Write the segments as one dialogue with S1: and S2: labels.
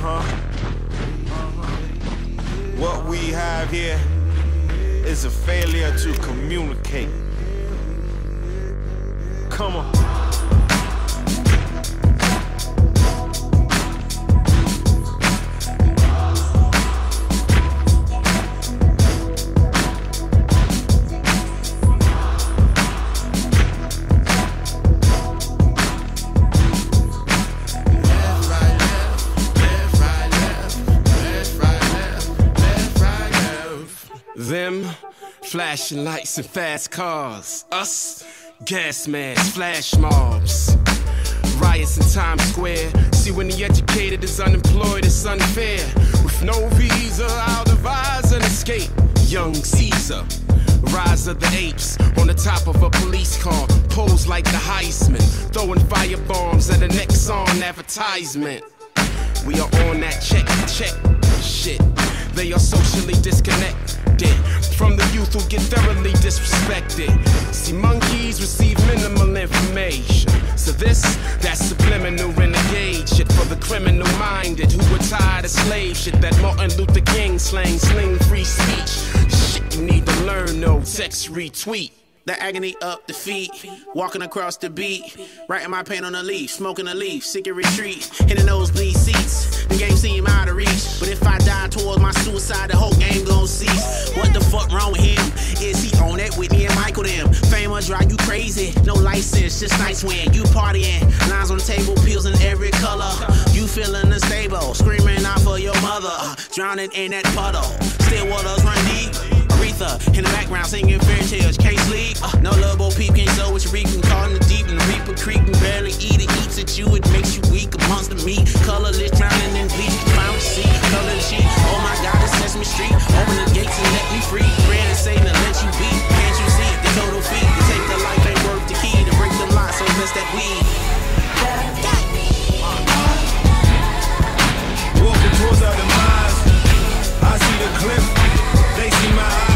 S1: What we have here is a failure to communicate. Come on. Them flashing lights and fast cars. Us gas masks, flash mobs. Riots in Times Square. See, when the educated is unemployed, it's unfair. With no visa, I'll devise an escape. Young Caesar, rise of the apes. On the top of a police car, pose like the Heisman. Throwing firebombs at an Exxon advertisement. We are on that check shit. They are socially disconnected from the youth who get thoroughly disrespected. See, monkeys receive minimal information. So that's subliminal renegade shit for the criminal-minded who were tired of slave shit. That Martin Luther King slang free speech. Shit you need to learn, no text retweet.
S2: The agony up the feet, walking across the beat, writing my pain on a leaf, smoking a leaf, sick of retreat, in the nosebleed seats. The game seem out of reach, but if I die towards my suicide, the whole game gon' cease. What the fuck wrong with him? Is he on that Whitney and Michael them? Fame will drive you crazy, no license, just nice when you partying. Lines on the table, pills in every color. You feeling unstable, screaming out for your mother, drowning in that puddle. Still waters run deep. Aretha in the background singing fairy tales, can't sleep. No love, Bo Peep, can't so what you reaping, caught in the deep, and the reaper creeping, barely eat it, eats at you, it makes you weak amongst the meat. Colorless, drowning in bleach, found the sea, color the sheet. Oh my God, it's Sesame Street. Open the gates and let me free. Bread and Satan to let you be. Can't you see the total fee? To take the life ain't worth the key. To break the lie, so miss that weed.
S1: Walking towards our demise. I see the cliff. They see my eyes.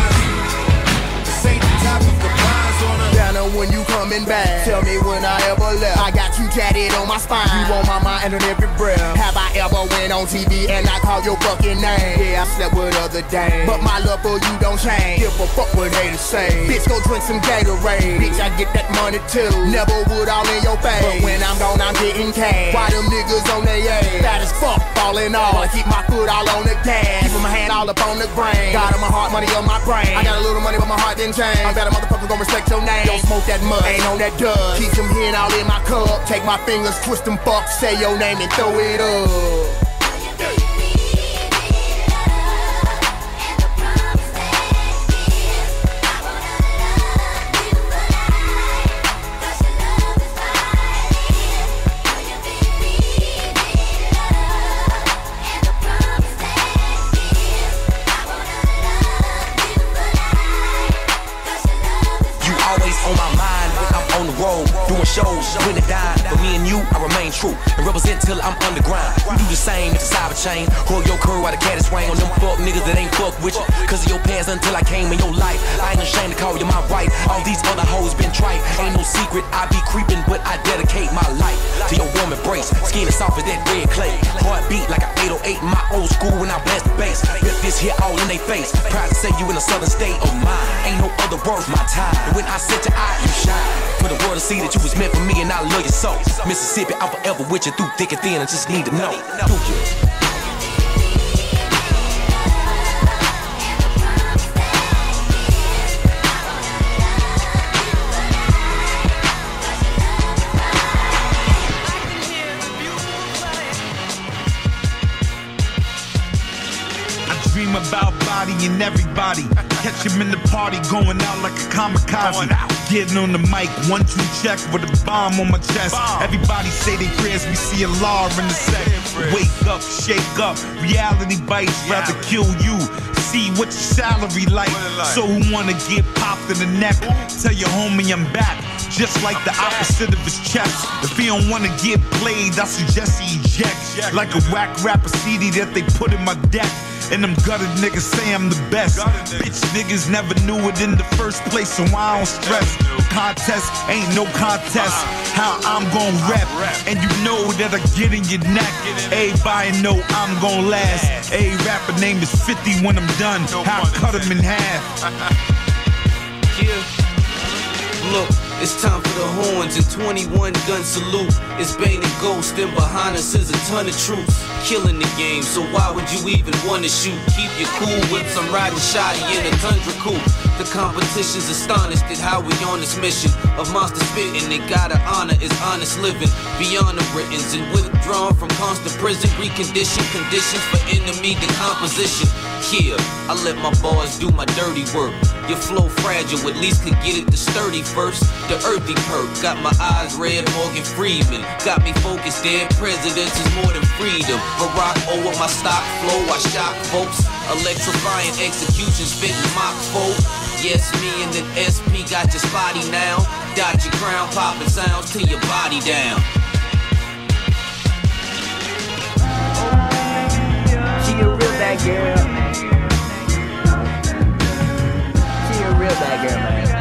S3: When you coming back, tell me when I ever left. I got you tatted on my spine, you on my mind and on every breath. Have I ever went on TV and I called your fucking name? Yeah, I slept with other dames, but my love for you don't change. Give a fuck what haters say. Bitch, go drink some Gatorade. Bitch, I get that money too. Never would all in your face, but when I'm gone, I'm getting cash. Why them niggas on their ass? That is fuck, falling off. Wanna keep my foot all on the gas, keeping my hand all up on the brain. God on my heart, money on my brain. I got a little money, but my heart didn't change. I bet a motherfucker gon' respect your name. Don't smoke that mud, ain't on that dust. Keep them hitting all in my cup. Take my fingers, twist them fucks, say your name and throw it up.
S4: Doing shows, when it died, but me and you, I remain true and represent till I'm underground. You do the same, it's a cyber chain. Hold your curve while the cat is swing on them fuck niggas that ain't fuck with you. Cause of your past until I came in your life. I ain't ashamed to call you my wife. All these other hoes been trite. Ain't no secret, I be creeping, but I dedicate my life to your warm embrace. Skin is soft as that red clay. Heartbeat like an 808 in my old school when I blast the bass. Rip this here all in they face. Proud to say you in a southern state of mind. Ain't no other worth my time. And when I set your eye, you shine. For the world to see that you was meant for me and I love you so. Mississippi, I'm forever with you through thick and thin. I just need to know.
S5: Dream about bodying everybody. Catch him in the party, going out like a kamikaze. Getting on the mic, 1-2 check with a bomb on my chest. Everybody say they prayers, we see Allah in the set. Wake up, shake up, reality bites, rather kill you. See what your salary like. So who wanna get popped in the neck? Tell your homie I'm back. Just like the opposite of his chest. If he don't wanna get played, I suggest he eject. Like a whack rapper CD that they put in my deck. And them gutter niggas say I'm the best. Bitch niggas never knew it in the first place, so I don't stress. Contest ain't no contest. How I'm gon' rap, and you know that I get in your neck. Everybody know I'm gon' last. A rapper name is 50 when I'm done. How I cut him in half.
S4: Yeah. Look, it's time for the horns and 21 gun salute. It's Bane and Ghost, and behind us is a ton of troops. Killing the game, so why would you even wanna shoot? Keep your cool, whip some riding shoddy in a Tundra coupe. The competition's astonished at how we on this mission of monster spitting. They gotta honor is honest living beyond the Britons and withdrawn from constant prison. Reconditioned conditions for enemy decomposition. Yeah, I let my boys do my dirty work. Your flow fragile, at least could get it to sturdy first. The earthy perk, got my eyes red, Morgan Freeman. Got me focused, dead presidents is more than freedom. Barack O with my stock flow, I shock folks. Electrifying execution, spitting mock folk. Yes, me and the SP got your spotty now. Dot your crown, popping sounds till your body down.
S3: She a real bad girl. She a real bad girl,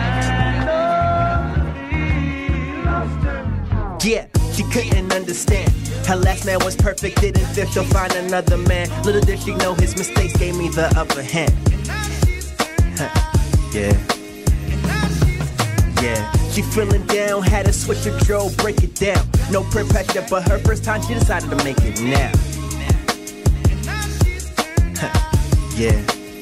S3: man. Yeah, she couldn't understand. Her last man was perfect, didn't fit, she'll find another man. Little did she know his mistakes gave me the upper hand. Yeah. She feeling down, had a switch of drill, break it down. No peer pressure, but her first time she decided to make it now. Yeah.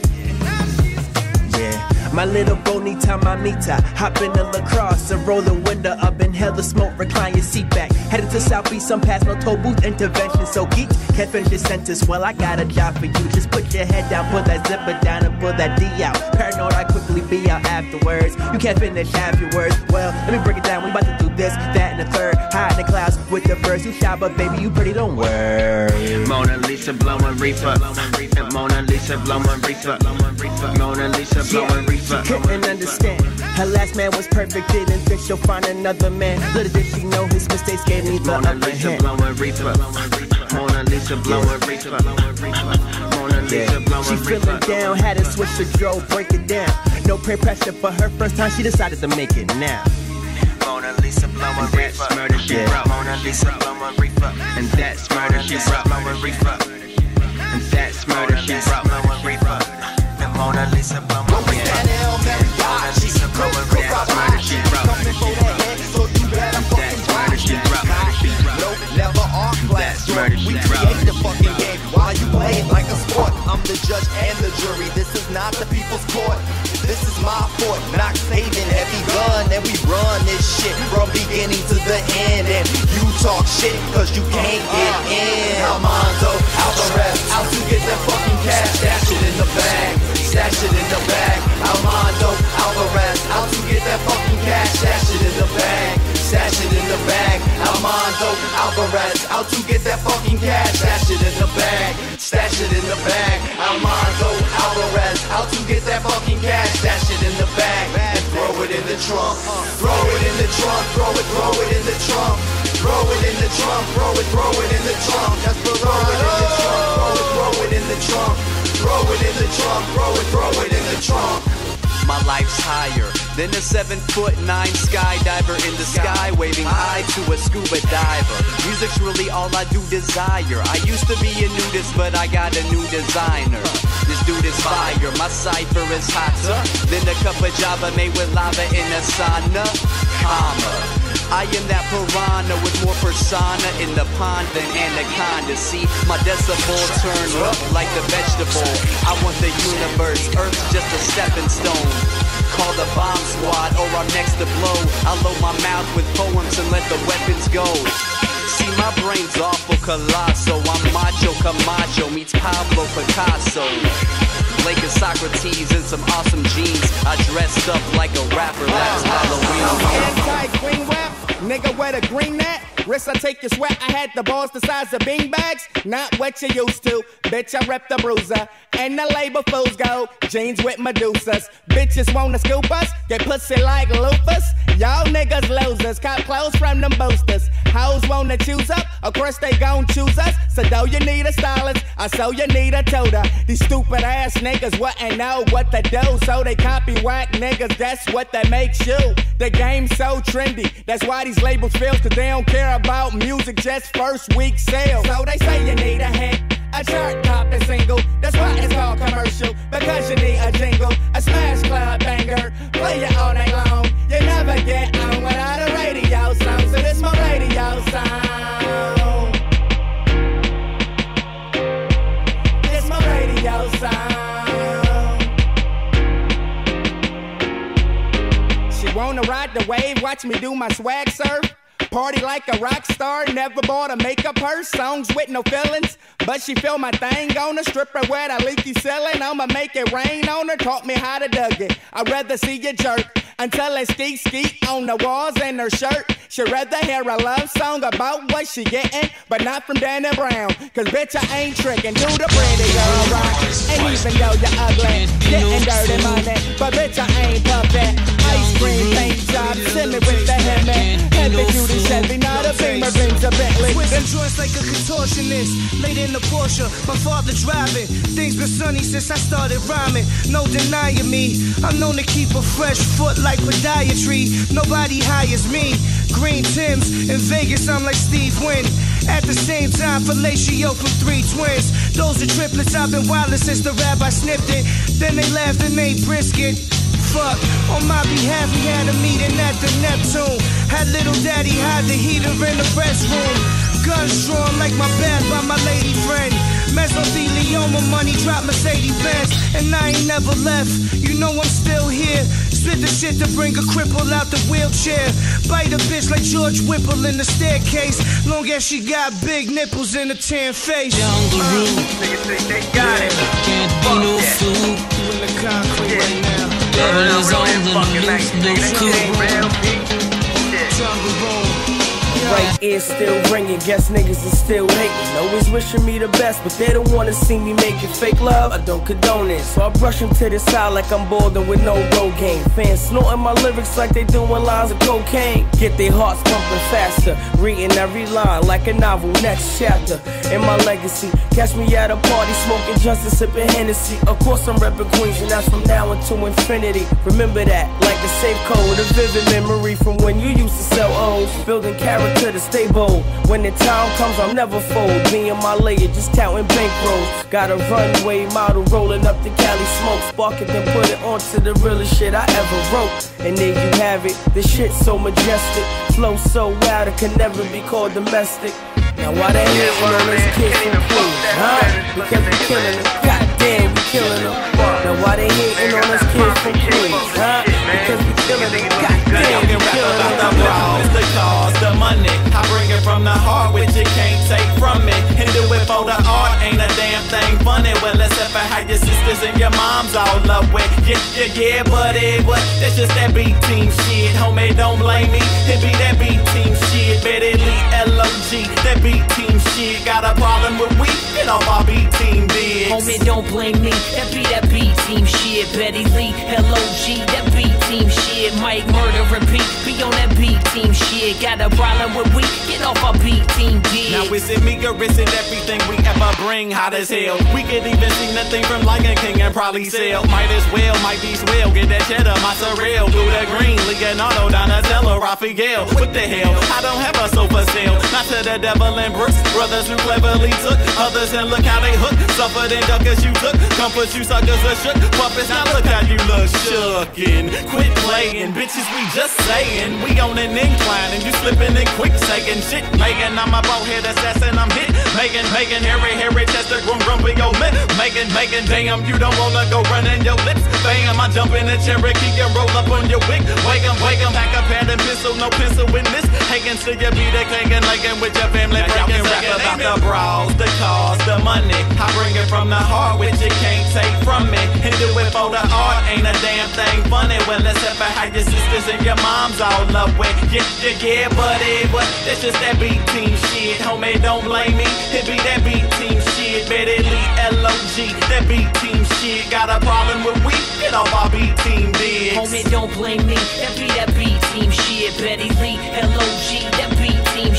S3: My little bonita mamita, hop in the lacrosse and roll the window up, inhale the smoke, recline your seat back. Headed to South Beach, some past no toll booth intervention. So geeks can't finish your sentence. Well, I got a job for you. Just put your head down, put that zipper down, and pull that D out. Paranoid, I quickly be out afterwards. You can't finish half your words. Well, let me break it down. We about to do this, that, and the third. High in the clouds with the birds. You shy, but baby, you pretty, don't worry.
S6: Mona Lisa blowing reefer. Mona Lisa blowing reefer. Mona Lisa blowing reefer.
S3: She couldn't understand. Her last man was perfect, didn't think she'll find another man. Little did she know his mistakes gave me the upper hand.
S6: Blowing reefer. Mona Lisa blowing reefer. Mona Lisa blowing
S3: she feeling down, had a switch to drove, break it down. No peer pressure, but her first time she decided to make it now.
S6: Mona Lisa blowing reefer. Murder she wrote. Mona Lisa blowing reefer. And that's murder she wrote. Blowing reefer. And that's murder she wrote. Blowing reefer. And Mona Lisa blowing reefer.
S7: We create the fucking game while you play it like a sport. I'm the judge and the jury. This is not the people's court. This is my fort. Knox Haven, heavy gun, and we run this shit from beginning to the end. And you talk shit cause you can't get in. Almanzo, Alvarez, out to get that fucking cash. Stash it in the bag. Stash it in the bag. Almanzo, Alvarez, out to get that fucking cash. Stash it in the bag. Stash it in the bag. Almanzo, Alvarez, out to get that fucking cash. Stash it in the bag. Stash it in the bag. Almanzo, Alvarez, out to get that fucking cash. Stash it in the bag and throw it in the trunk. Throw it in the trunk. Throw it in the trunk. Throw it in the trunk. Throw it in the trunk. That's throw it in the trunk. Throw it in the trunk. Throw it in the trunk. Throw it in the trunk.
S8: My life's higher than a 7'9" skydiver in the sky, waving high to a scuba diver. Music's really all I do desire. I used to be a nudist, but I got a new designer. This dude is fire, my cipher is hotter than a cup of Java made with lava in a sauna. I am that piranha with more persona in the pond than anaconda. See, my decibel turn up like the vegetable. I want the universe, Earth's just a stepping stone. Call the bomb squad or I'm next to blow. I load my mouth with poems and let the weapons go. See, my brain's awful colossal. I'm Macho Camacho meets Pablo Picasso. Blake and Socrates in some awesome jeans. I dressed up like a rapper last Halloween.
S9: Anti-green rap, nigga wear the green net. Wrist, I take your sweat, I had the balls the size of bean bags. Not what you used to, bitch, I rep the bruiser. And the label fools go, jeans with Medusas. Bitches wanna scoop us, get pussy like lupus. Y'all niggas losers, cop clothes from them boosters. Hoes wanna wanna choose up, of course they gon' choose us. So though you need a stylist, I so you need a toter. These stupid ass niggas wouldn't know what to do, so they copy whack niggas, that's what that makes you. The game's so trendy, that's why these labels fail, cause they don't care about music, just first week sales. So they say you need a hit, a chart topping single, that's why it's called commercial, because you need a jingle, a smash club banger, play it all night long. You never get on without a radio song, so this my radio song. This my radio song. She wanna ride the wave, watch me do my swag surf. Party like a rock star, never bought a makeup purse. Songs with no feelings, but she feel my thing on her. Stripper wet, I leaky ceiling, I'ma make it rain on her. Taught me how to dug it, I'd rather see you jerk until it skeet on the walls in her shirt. She'd rather hear a love song about what she getting, but not from Danny Brown, cause bitch I ain't tricking. Do the pretty girl rock, and even though you're ugly, getting dirty money, but bitch I ain't puppet. Ice cream, paint job, send me with the Hemi, heavy duty Chevy, not a Beamer, brings a Bentley.
S10: Twisting joints like a contortionist, late in the Porsche, my father driving. Things been sunny since I started rhyming, no denying me. I'm known to keep a fresh foot like podiatry, nobody hires me. Green Timbs, in Vegas I'm like Steve Wynn. At the same time, fellatio from 3 twins. Those are triplets, I've been wildin' since the rabbi snipped it. Then they laughed and made brisket. Fuck, on my behalf we had a meeting at the Neptune. Had little daddy hide the heater in the restroom. Guns drawn like my bad by my lady friend. Mesothelioma money, drop Mercedes-Benz. And I ain't never left, you know I'm still here. Spit the shit to bring a cripple out the wheelchair. Bite a bitch like George Whipple in the staircase. Long as she got big nipples and a tan face.
S6: Niggas think they got it.
S10: Can't be no fool. You in the concrete right now.
S6: Devil is on the loose,
S10: Jungle Boom.
S11: Right ear still ringing, guess niggas is still hating. Always wishing me the best, but they don't wanna see me making fake love. I don't condone it, so I brush them to the side like I'm bored with no road game. Fans snorting my lyrics like they doing lines of cocaine. Get their hearts pumping faster, reading every line like a novel. Next chapter in my legacy. Catch me at a party smoking just and sipping Hennessy. Of course I'm repping Queens, and that's from now into infinity. Remember that, like a safe code, a vivid memory from when you used to sell O's. Building character to stay bold. When the time comes, I'll never fold. Me and my layer just counting bankrolls. Got a runway model rolling up the Cali smoke. Spark it, then put it onto the realest shit I ever wrote. And there you have it. The shit's so majestic, flow so wild it can never be called domestic. Now why they hating on us kids from Queens, huh? Because we killing them. Goddamn, we killing them. Now why they hating on us kids from Queens, huh? Because we killing them. Goddamn, we killing them.
S12: The bras, the cars, the money. I bring it from the heart, which you can't take from me. And do it for the art, ain't a damn thing funny. Well, except for how your sisters and your moms all love with. Yeah, buddy, but that's just that B-team shit. Homie, don't blame me. It be that B-team shit. Betty Lee, L.O.G. That B-team shit. Got a problem with we? Get off our B-team bitch.
S13: Homie, don't blame me. That be that B-team shit. Betty Lee, L.O.G. That B-team shit. Mike Murder repeat. Be on that B-team shit. Got a problem with we? Get off our B-team bitch.
S12: Now is it me or is it everything we ever bring hot as hell? We could even see nothing from Lion King and probably sell. Might as well, might be swell. Get that cheddar, mozzarella, blue the green, Leonardo, Donatello, Raphael. What the hell? I don't have a sofa sale. Not to the devil and Brooks, brothers who cleverly took others and look how they hook. Suffered and duckers you took, comfort you suckers are shook. Puppets, now look how you look shookin'. Quit playing, bitches, we just saying. We on an incline and you slipping in quick saying shit. Making, I'm a bald-head assassin, I'm hit. Making, hairy chester, grumpy old lip. Making, damn, you don't wanna go running your lips. Bam, I jump in the Cherokee and roll up on your wig. Wake 'em, pack a pad and pencil, no pencil in this. Hating till you be the clangin' like with your family. Now y'all can rap about the bras, the cars, the money. I bring it from the heart, which you can't take from me. And do it for the art, ain't a damn thing funny. Well, except for how your sisters and your moms all love with. Yeah, buddy, but that's just that B-team shit. Homie, don't blame me. It be that B-team shit. Betty Lee, L.O.G. That B-team shit. Got a problem with we? Get off our B-team dicks.
S13: Homie, don't blame me. That be that B-team shit. Betty Lee, L.O.G. That B-team shit.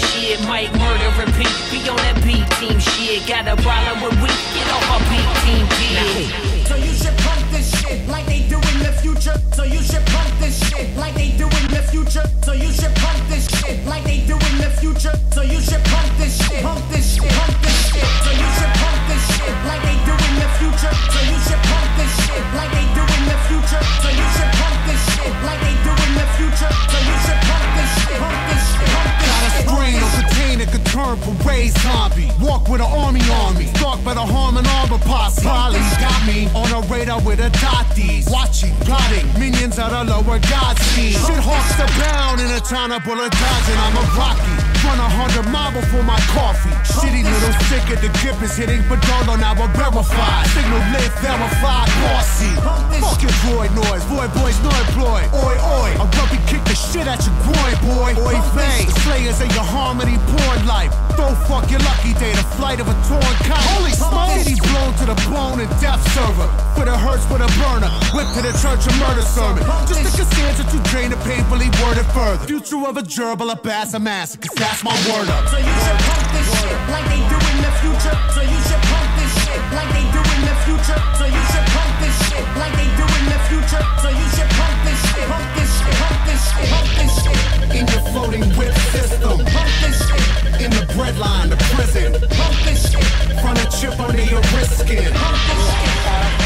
S13: Mike murder repeat. Be on that B team shit. Got a problem with we, get off our B team shit.
S14: So you should pump this shit like they do in the future. So you should pump this shit like they do in the future. So you should pump this shit like they do in the future. So you should pump this shit, pump this shit, pump this shit. So you should pump this shit like they do in the future. So you should pump this shit like they do in the future. So you should pump this shit like they do in the future. So you should pump this shit, pump this shit, pump this shit.
S15: Got a strain or container could turn parade zombie. Walk with an army on me. Stalked by the harm and armor posse. Polly got me on a radar with a dotties. Watching, plotting, minions out of lower God scheme. Shit hawks are bound in a town of bullet dodging. I'm a Rocky. Run 100 miles before my coffee. Shitty little sick at the grip is hitting, but don't know now I'm verified. Signal lit, verified, bossy. Fuck your droid noise, boy boys no employed. Oi oi, I'll rugby kick the shit at your groin, boy. Oi vang, slayers of your harmony porn life. Don't fuck your lucky day, the flight of a torn kite. Holy smoke, city blown to the bone and death server. For the hurts with a burner, whip to the church of murder sermon. Just the Cassandra to drain the painfully worded further. Future of a gerbil, a bass, a massacre. That's my word up.
S14: So you should pump this shit like they do in the future. So you should pump this shit like they do in the future. So you should pump this shit like they do in the future. So you should pump this shit, pump this shit, pump this shit, pump this shit.
S15: In your floating whip system.
S14: Pump this shit.
S15: In the breadline, the prison.
S14: Pump this shit.
S15: Front a chip under your wrist skin.
S14: Pump this shit.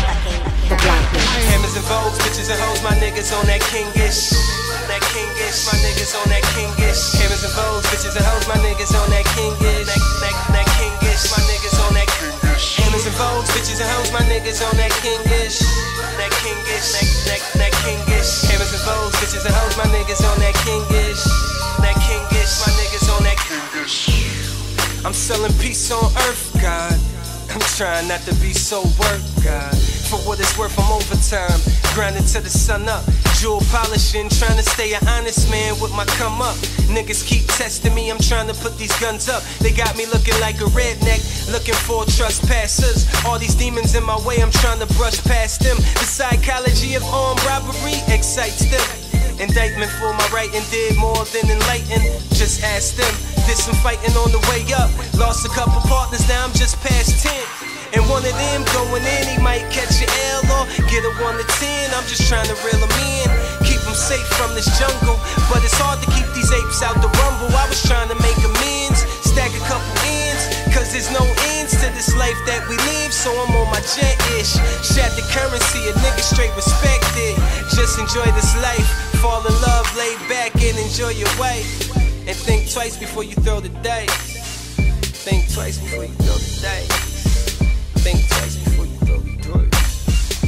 S4: Hammers and Vogues, bitches and hoes, my niggas on that kingish. That kingish, my niggas on that kingish. Hammers and Vogues, bitches and hoes, my niggas on that kingish. That kingish, my niggas on that kingish. Hammers and Vogues, bitches and hoes, my niggas on that kingish. That kingish, that kingish. Hammers and Vogues, bitches and hoes, my niggas on that kingish. That kingish, my niggas on that kingish. I'm selling peace on earth, God. I'm trying not to be so worked, God. For what it's worth, I'm overtime. Grinding till the sun up. Jewel polishing, trying to stay an honest man with my come up. Niggas keep testing me, I'm trying to put these guns up. They got me looking like a redneck, looking for trespassers. All these demons in my way, I'm trying to brush past them. The psychology of armed robbery excites them. Indictment for my writing did more than enlighten. Just ask them. Did some fighting on the way up. Lost a couple partners, now I'm just past 10. And one of them going in, he might catch an L or get a 1 to 10. I'm just trying to reel them in, keep them safe from this jungle. But it's hard to keep these apes out the rumble. I was trying to make amends, stack a couple ends, cause there's no ends to this life that we live. So I'm on my jet-ish. Shat the currency, a nigga straight respected. Just enjoy this life, fall in love, lay back and enjoy your wife. And think twice before you throw the dice. Think twice before you throw the dice. Think twice before you throw the dice.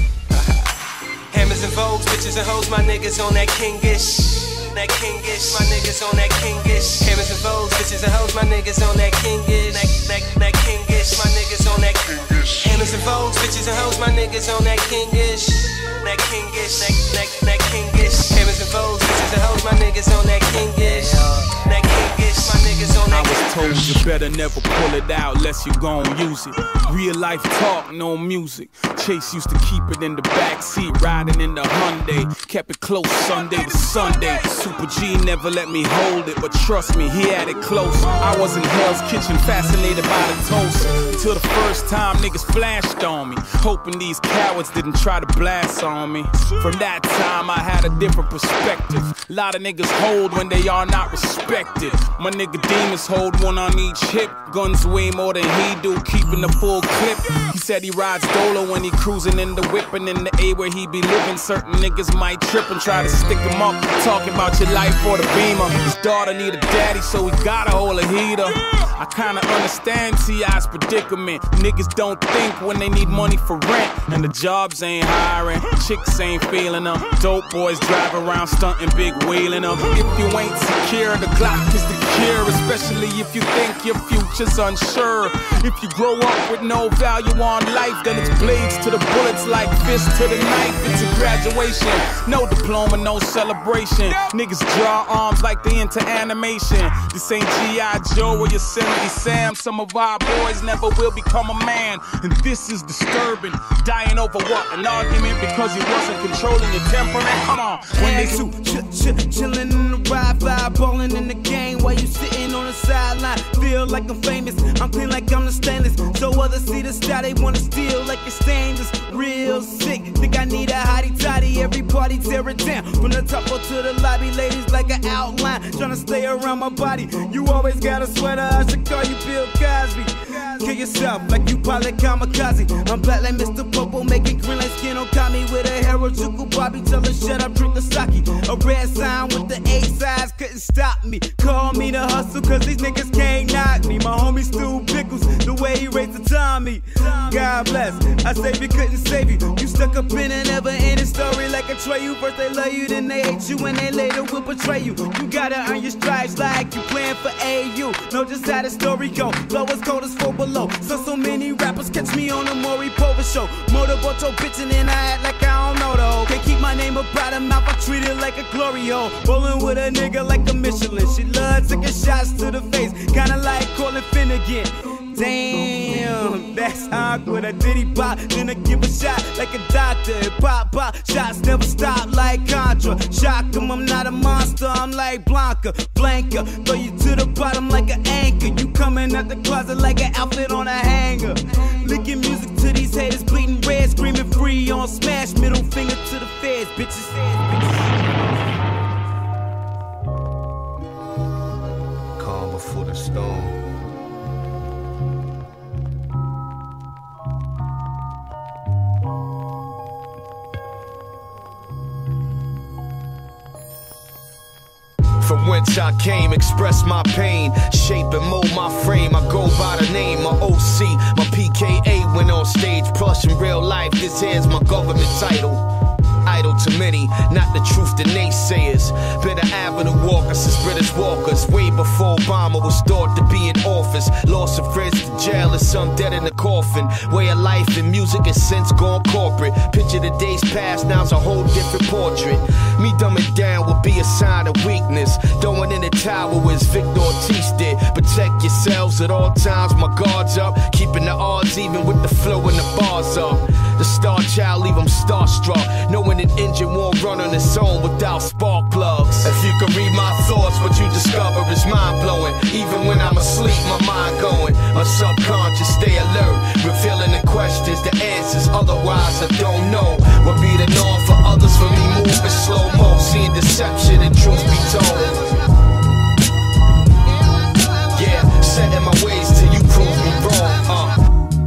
S4: Hammers and Vogues, bitches and hoes, my niggas on that kingish. That kingish, my niggas on that kingish. Hammers and Vogues, bitches and hoes, my niggas on that kingish. That kingish, my niggas on that kingish. Hammers and Vogues, bitches and hoes, my niggas on that kingish. That kingish, that kingish. Hammers and Vogues, bitches and hoes, my niggas on that kingish. That kingish, my niggas on that kingish.
S16: I was told you better never pull it out unless you gon' use it. Real life talk, no music. Chase used to keep it in the backseat, riding in the Hyundai. Kept it close Sunday to Sunday. Super G never let me hold it, but trust me, he had it close. I was in Hell's Kitchen, fascinated by the toast. Till the first time niggas flashed on me, hoping these cowards didn't try to blast on me. From that time, I had a different perspective. A lot of niggas hold when they are not respected. My nigga Demons hold one on each hip. Guns way more than he do, keeping the full clip. He said he rides Dolo when he cruising in the whip, and in the A where he be living. Certain niggas might trip and try to stick him up, talking about your life for the Beamer. His daughter need a daddy, so he gotta hold a heater. I kinda understand T.I.'s predicament. Niggas don't think when they need money for rent, and the jobs ain't hiring, chicks ain't feeling them. Dope boys drive around stunting, big wheeling them. If you ain't secure, the Glock is the cure, especially if you think your future's unsure. If you grow up with no value on life, then it's blades to the bullets like fists to the knife. It's a graduation, no diploma, no celebration. Niggas draw arms like they into animation. This ain't G.I. Joe or your sense Yosemite Sam. Some of our boys never will become a man, and this is disturbing. Dying over what? An argument because he wasn't controlling your temperament? Come on. When they
S10: chillin' in the ride, vibe, ballin' in the game while you sitting on the sideline. Feel like I'm famous, I'm clean like I'm the stainless. So others see the style, they wanna steal like it's stainless. Real sick, think I need a hottie toddy. Every party tear it down, from the top up to the lobby. Ladies like an outline, tryna stay around my body. You always got a sweater, I should call you Bill Cosby. Kill yourself like you pilot kamikaze. I'm black like Mr. Popo, making green like skin on Kami. With a Harajuku Bobby, tell her shut up, drink the sake. A red sign with the 8 sides couldn't stop me. Call me the hustle, cause these niggas can't knock me. My homie Stu Pickles, the way he raised the Tommy. God bless, I save you, couldn't save you. You stuck up in a never-ending story like a Atreyu. First they love you, then they hate you, and they later will betray you. You gotta earn your stripes like you playing for AU. Know just how the story go. Blow as cold as 4 below. So many rappers catch me on the Maury Povich show. Motorboat your bitchin' and I act like I don't know the hoe. Can't keep my name up out of mouth, I treat it like a glory hole. Rollin' with a nigga like a Michelin. She loves taking shots to the face, kinda like Colin Finnegan. Damn, that's awkward. I diddy pop, then I give a shot like a doctor. Pop, pop, shots never stop like Contra. Shock 'em, I'm not a monster, I'm like Blanca. Blanca, throw you to the bottom like an anchor. You coming out the closet like an outfit on a hanger. Licking music to these haters, bleeding red, screaming free on smash. Middle finger to the feds, bitches.
S17: Calm before the storm. From whence I came, express my pain, shape and mold my frame. I go by the name, my OC, my PKA went on stage. Plus in real life, this here's my government title. Idle to many, not the truth to naysayers. Been an avenue walker since British walkers. Way before Obama was thought to be in office. Lost some friends to jail and some dead in the coffin. Way of life and music has since gone corporate. Picture the days past, now it's a whole different portrait. Me dumbing down would be a sign of weakness. Throwing in the towel as Victor Ortiz did. Protect yourselves at all times, my guard's up. Keeping the odds even with the flow and the bars up. The star child leave them starstruck, knowing an engine won't run on its own without spark plugs. If you can read my thoughts, what you discover is mind-blowing. Even when I'm asleep, my mind going. My subconscious stay alert, revealing the questions, the answers, otherwise I don't know. What be the norm for others, for me moving slow-mo, seeing deception and truth be told. Yeah, set in my ways till you prove me wrong,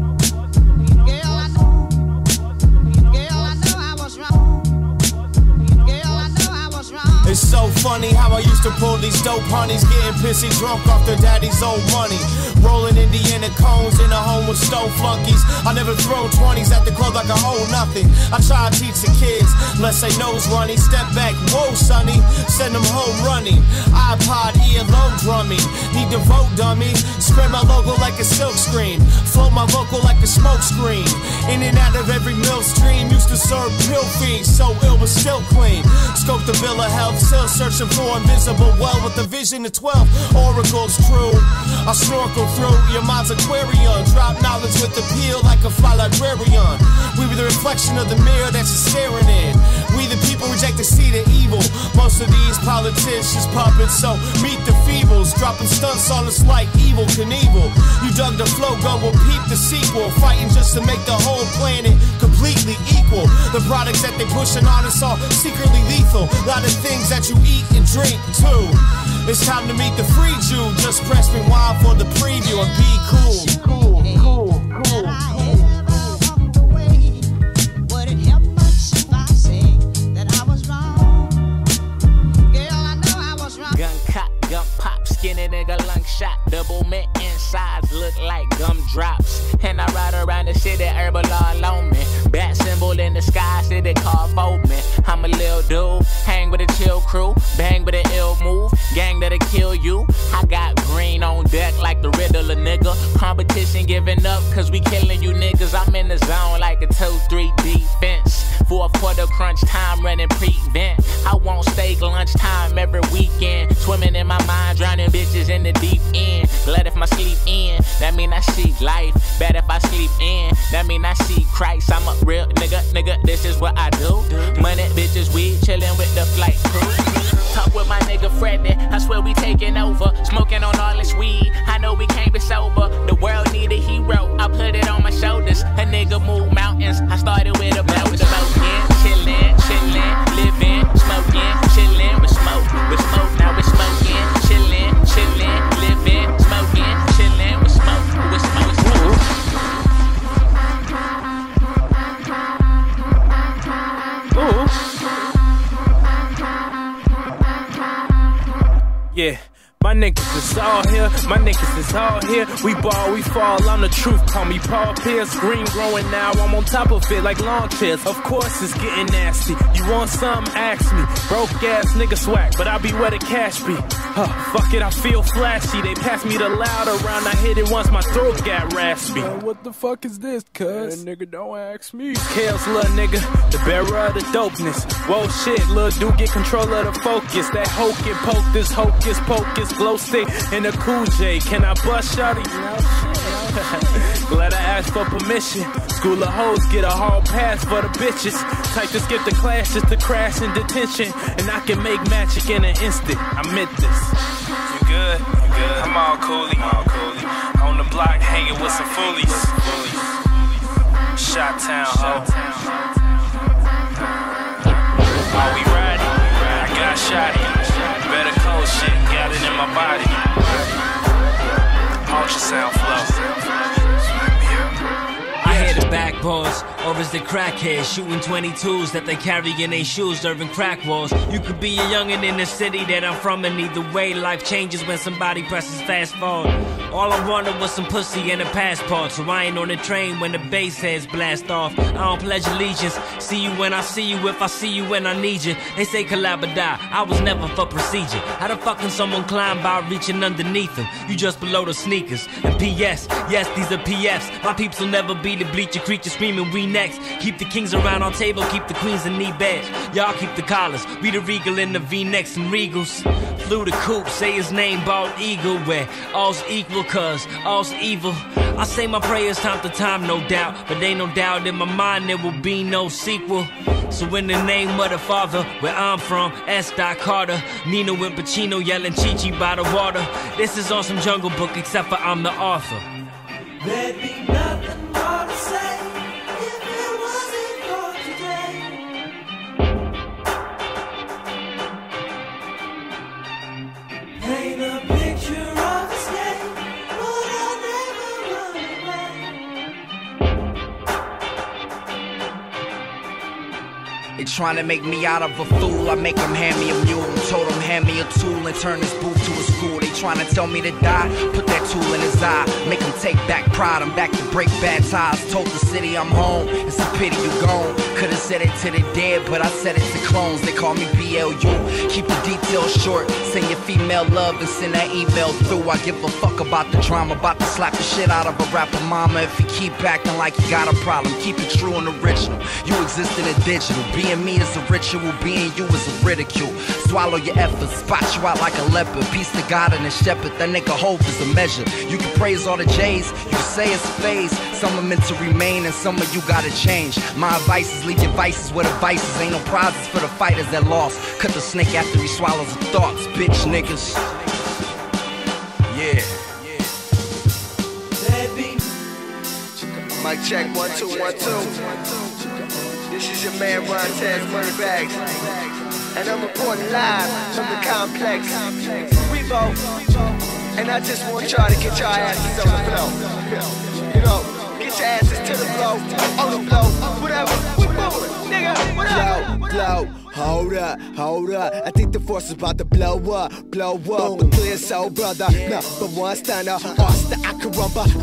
S18: It's so funny how I used to pull these dope honeys, getting pissy drunk off their daddy's old money. Rolling Indiana cones in a home with stone flunkies. I never throw 20s at the club like I owe nothing. I try to teach the kids, unless they nose running. Step back, whoa sonny, send them home running. iPod, earlobe drumming, need to vote dummy. Spread my logo like a silk screen, float my vocal like a smoke screen. In and out of every mill stream, used to serve pill fiends, so ill but still clean. Scope the bill of health, still searching for invisible well with the vision of 12 oracles true. I snorkel through your mind's aquarium, drop knowledge with appeal like a fly librarian. We be the reflection of the mirror that you're staring in. We the people reject to see the evil. Most of these politicians puppets, so meet the feebles, dropping stunts on us like Evil Knievel. You dug the flow, go will peep the sequel, fighting just to make the whole planet completely equal. The products that they pushing on us are secretly lethal. Lot of things that you eat and drink too. It's time to meet the free Jew. Just press rewind for the preview and be cool.
S19: Would it help much if I say that I was wrong? Girl, I know I was wrong.
S20: Gun cock, gun pop, skinny nigga lung shot. Double mint insides look like gumdrops. And I ride around the city, herbal all on me. Bat symbol in the sky, city car vote me. I'm a little dude, hang with a chill crew, bang with an ill move, gang that'll kill you. I got green on deck like the Riddler, nigga. Competition giving up, cause we killing you niggas. I'm in the zone like a 2-3 defense. Fourth quarter crunch time, running prevent. I want steak lunchtime every weekend. Swimming in my mind, drowning bitches in the deep end. Glad if my sleep in, that mean I see life. Bad if I sleep in, that mean I see Christ. I'm a real nigga, this is what I do. Money, bitches, weed, chillin' with the flight crew. Talk with my nigga Freddy, I swear we taking over. Smoking on all this weed, I know we can't be sober. The world need a hero, I put it on my shoulders. A nigga move mountains, I started with a belt. Smoking, chillin', living, smoking, chillin' with smoke. Now we're smoking, chillin', living, smoking, chillin' with smoke.
S16: Yeah. My niggas is all here, my niggas is all here. We ball, we fall, I'm the truth, call me Paul Pierce. Green growing now, I'm on top of it like lawn chairs. Of course it's getting nasty, you want something, ask me. Broke ass nigga swag, but I be where the cash be. Fuck it, I feel flashy, they pass me the louder round. I hit it once, my throat got raspy.
S21: What the fuck is this, cuz? Nigga, don't ask me.
S16: Kales, little nigga, the bearer of the dopeness. Whoa shit, little dude, get control of the focus. That hoke and poke, this hocus pocus. Glow stick and a cool J. Can I bust shawty? Glad I asked for permission. School of hoes get a hall pass for the bitches. Type to skip the class just to crash in detention. And I can make magic in an instant. I meant this.
S21: You good? You good? I'm all coolie. On the block hanging with some foolies. Shot town, ho. Are we riding? I got shotty. Better cold shit, got it in my body. Ultrasound flow.
S22: I hear the backboards, or is the crackheads shooting 22s that they carry in their shoes, serving crack walls. You could be a youngin' in the city that I'm from, and either way, life changes when somebody presses fast forward. All I wanted was some pussy and a passport, so I ain't on the train when the bass heads blast off. I don't pledge allegiance, see you when I see you, if I see you when I need you. They say collab or die, I was never for procedure. How the fuck can someone climb by reaching underneath them? You just below the sneakers. And P.S., yes, these are P.F.s. My peeps will never be the bleacher creature screaming we next. Keep the kings around our table, keep the queens in knee badge. Y'all keep the collars, we the regal in the V-necks and regals. Flew the coupe, say his name, bald eagle, where all's equal, cause all's evil. I say my prayers time to time, no doubt, but ain't no doubt in my mind there will be no sequel. So in the name of the Father, where I'm from, S. Carter, Nino and Pacino yelling Chi-Chi by the water. This is on some Jungle Book, except for I'm the author.
S23: There'd be nothing more to say if it wasn't for today. Paint a picture of escape, but I'll never run away.
S24: They trying to make me out of a fool, I make them hand me a mule. Told them hand me a tool and turn this booth to a school. They trying to tell me to die, put that tool in his eye. Make him take back pride, I'm back to break bad ties. Told the city I'm home, it's a pity you gone. Could've said it to the dead, but I said it to clones. They call me BLU, keep the details short. Send your female love and send that email through. I give a fuck about the drama, about to slap the shit out of a rapper mama. If you keep acting like you got a problem, keep it true and original. You exist in the digital, being me is a ritual, being you is a ridicule. Swallow your efforts, spot you out like a leopard. Peace to God and a shepherd, that nigga hope is a measure. You can praise all the J's, you can say it's a phase. Some are meant to remain and some of you gotta change. My advice is leave your vices where the vices. Ain't no prizes for the fighters that lost. Cut the snake after he swallows the thoughts, bitch niggas. Yeah.
S25: Mic check, 1 2 1 2. This is your man Ron Taz Moneybags, and I'm reporting live from the complex. Revo, and I just want y'all to get your asses on the floor. You know, get your asses to the floor, on the floor, whatever. We moving, nigga, whatever.
S3: Blow, hold up. I think the force is about to blow up. But clear soul, brother. Number one stunner, Asta Akarumba. I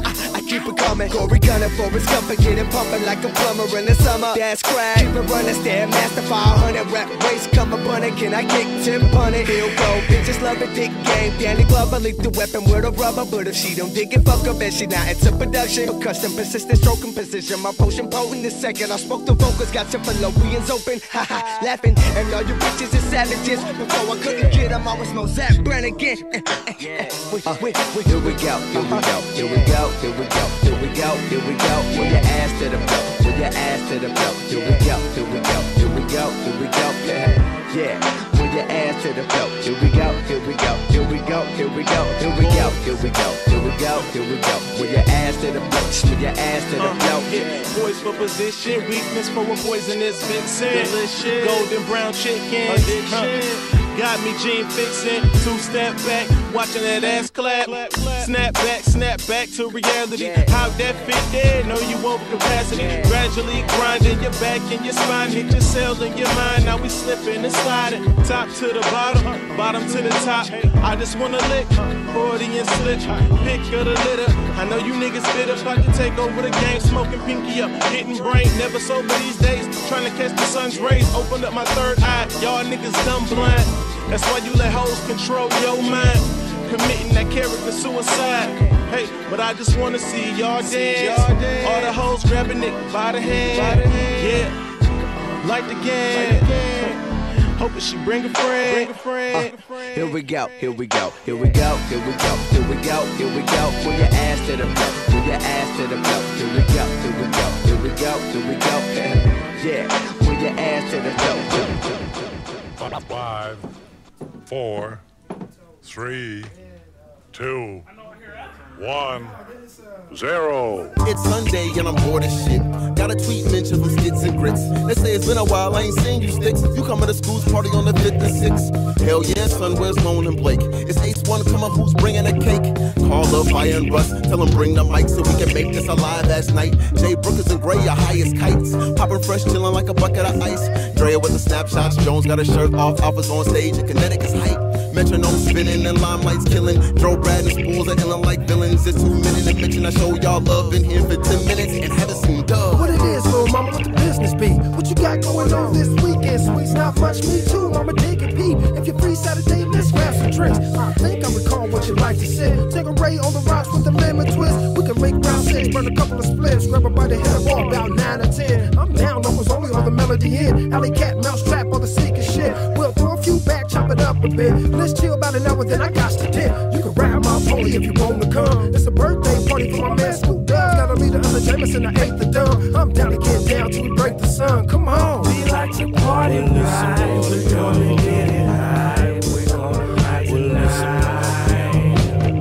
S25: keep it coming. Corey gunning for his comfort, get it pumping like a plumber in the summer. That's crack. Keep it running, stand master 500 rap race. Come up on it, can I kick 10 on it? He'll go, bitches love it, dick game. Danny Glover, leak the weapon with a rubber. But if she don't dig it, fuck her, and she not into production. For custom, persistent, stroking position. My potion potent the second I spoke the vocals, got your fallopians open. Haha, laughing. And all you bitches is savages. Before I couldn't get them, I was Mozart Brannigan. Here we go, here we go, here we go, here we go, here we go, here we go. With your ass to the floor, with your ass to the floor. Here we go, here we go, here we go, here we go. Yeah, with your ass to the floor. Here we go, here we go, here we go, here we go, here we go, here we go, here we go, here we go. With your ass to the floor, with your ass to the floor.
S18: Boys for position, weakness for a poisonous vixen. Delicious, golden brown chicken. Addiction. Got me gene fixing, 2-step back, watching that ass clap. Snap back to reality. How that fit there? No, you over capacity. Gradually grinding your back and your spine, hit your cells and your mind. Now we slipping and sliding, top to the bottom, bottom to the top. I just wanna lick, 40 and slip, pick of the litter. I know you niggas bitter, about to take over the game, smoking pinky up, hitting brain, never sober these days. Trying to catch the sun's rays, open up my third eye. Y'all niggas dumb blind. That's why you let hoes control your mind, committing that character suicide. Hey, but I just wanna see y'all dance. All the hoes grabbing it by the hand. Yeah, like the game. Hoping she bring a friend.
S25: Here we go, here we go, here we go, here we go, here we go, here we go. Put your ass to the floor, put your ass to the floor. Here we go, here we go, here we go, here we go. Yeah, put your ass to the floor.
S1: 5, 4, 3, 2, 1, 0.
S2: It's Sunday and I'm bored as shit. Got a tweet mention for skits and grits. They say it's been a while, I ain't seen you sticks. You coming to school's party on the 5th and 6th. Hell yeah, son, where's Lone and Blake? It's H1 coming, who's bringing a cake? Call up Fire and Russ, tell them bring the mic so we can make this a live last night. Jay Brookers and Gray are high as kites. Popping fresh, chilling like a bucket of ice. Drea with the snapshots, Jones got a shirt off, Alpha's on stage, and Kinetic is hype. Metronome spinning and limelights killing. Joe Brad and Spools are illin' like villains. It's 2 minutes and mention I show y'all love in here for 10 minutes and haven't seen dub.
S5: What it is, little mama, what the business be? What you got going on this weekend? Sweets not much, me too, mama, dig it, peep. If you're free Saturday, let's grab some drinks. I think I recall what you like to say. Take a ray on the rocks with the lemon twist. We can make round 6, burn a couple of spliffs. Grab a bite of head ball about 9 or 10. I'm down, I was only on the melody end. Alley cat, mouse trap, all the sneaker shit. We'll throw a few back, chop it up a bit. Let's chill about an hour, then I got to dip. You can ride my pony if you want to come. It's a birthday party for my man Snoop Dogg. Got a leader under Jameson, I ate the dumb. I'm down to get down till we break the sun. Come on.
S23: We like to party right. We're gonna get it high. We're gonna ride tonight.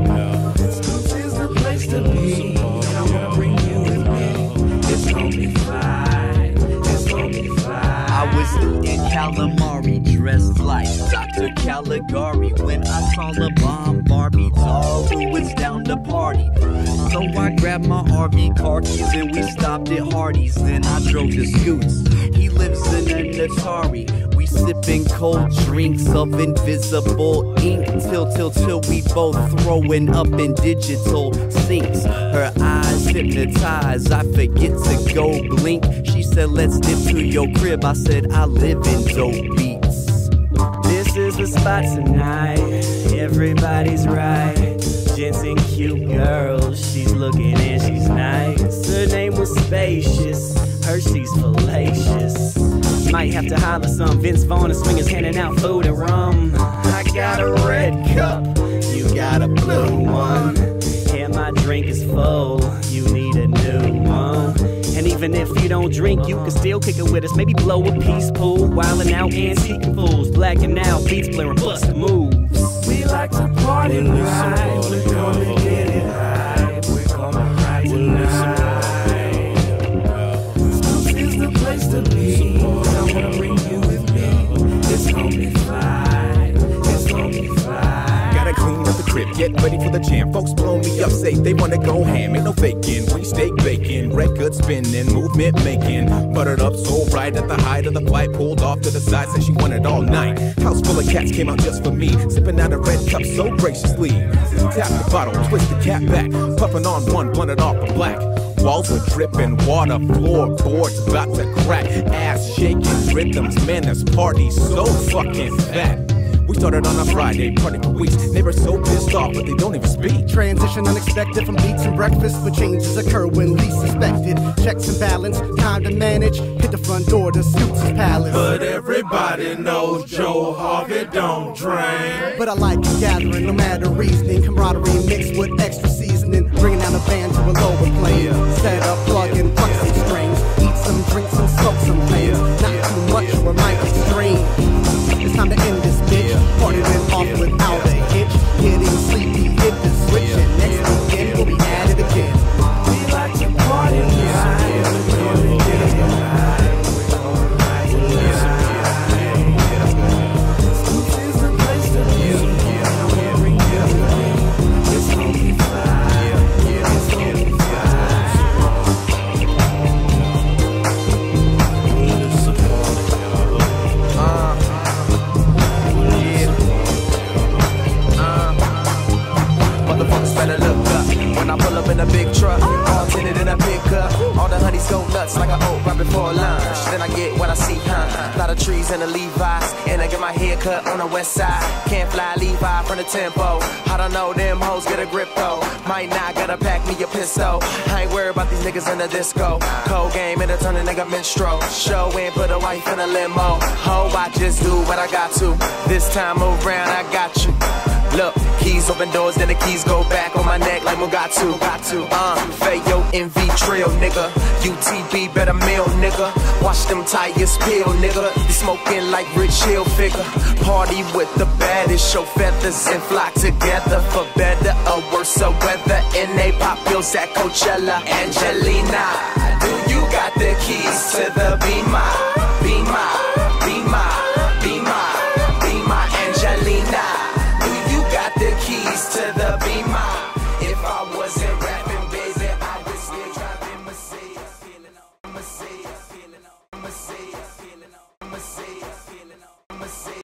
S23: Snoop's is the place to be. I wanna bring you with me. It's gonna be fine. It's gonna be fine.
S7: I was eating calamari dressed like Dr. Caligari when I saw the bomb Barbie doll who was down to party. So I grabbed my RV car keys and we stopped at Hardee's. Then I drove to Scoots. He lives in an Atari. We sipping cold drinks of invisible ink till we both throwing up in digital sinks. Her eyes hypnotize, I forget to go blink. She said, let's dip to your crib. I said, I live in Dope Beats.
S23: This is the spot tonight. Everybody's right. Gents and cute girls. She's looking and she's nice. Her name was Spacious. Hershey's fallacious. Might have to holler some Vince Vaughn and swingers handing out food and rum. I got a red cup. You got a blue one. And my drink is full. You need a new one. And even if you don't drink, you can still kick it with us. Maybe blow a peace pool, wildin' out, antiquing fools, blacking out, beats blaring, bust moves. We like to party right. We're gonna get it high. We're gonna ride tonight. Snoop's is the place to be. I wanna bring you with me. It's gonna be fine. It's gonna be fine.
S8: Gotta clean up the crib, get ready for the jam. Folks blow me up, say they wanna go
S6: go ham, ain't no faking. We steak baking, record spinning, movement making. Buttered up so right at the height of the flight, pulled off to the side, said she wanted all night. House full of cats came out just for me, sipping out a red cup so graciously. Tap the bottle, twist the cap back, puffing on one, blunted off the black. Walls were dripping, water, floorboards about to crack. Ass shaking, rhythms, man, this party so fucking fat. We started on a Friday, party for weeks. Neighbors so pissed off, but they don't even speak.
S5: Transition unexpected from beats and breakfast, but changes occur when least suspected. Checks and balance, time to manage. Hit the front door to suits his palace.
S8: But everybody knows Joe Harvey don't drink.
S5: But I like the gathering, no matter reasoning. Camaraderie mixed with extra seasoning. Bringing down the band to a lower plane. Set up, plug in, pluck some strings. Eat some, drink some, smoke some things. Not too much or might extreme. It's time to end this bitch. Partying off without a hitch. Getting sleepy, hit the switch. And next weekend we'll be at it again. We like to party
S24: When I pull up in a big truck, all tinted in a pickup. All the honeys go nuts like an oat right before lunch. Then I get what I see, lot of trees in the Levi's, and I get my hair cut on the west side. Can't fly Levi from the tempo. I don't know, them hoes get a grip though. Might not gotta pack me a pistol. I ain't worried about these niggas in the disco. Cold game and a turn a nigga minstrel. Show and put a wife in a limo. Oh, I just do what I got to. This time around I got you. Look, keys open doors, then the keys go back on my neck like Mugatu. Fayo NV trail, nigga. UTB better meal, nigga. Watch them tires peel, nigga. They smoking like Rich Hill figure. Party with the baddest, show feathers and flock together for better or worse weather. And they pop pills at Coachella. Angelina, do you got the keys to the Be My, Be My, Be My, Be My, Be My Angelina? The keys to the Be My.